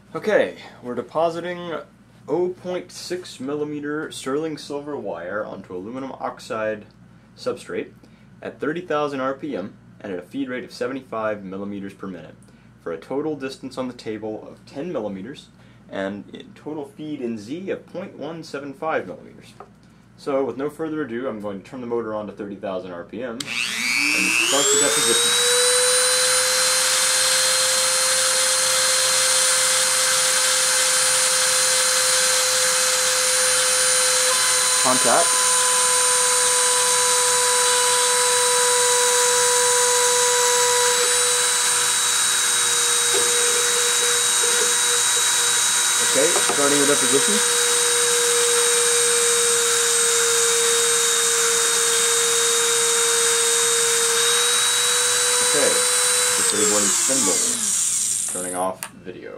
Okay, we're depositing 0.6 millimeter sterling silver wire onto aluminum oxide substrate at 30,000 RPM and at a feed rate of 75 millimeters per minute for a total distance on the table of 10 millimeters and a total feed in Z of 0.175 millimeters. So with no further ado, I'm going to turn the motor on to 30,000 RPM and start the deposition. Contact. Okay, starting the deposition. Okay, disabling spindle. Turning off video.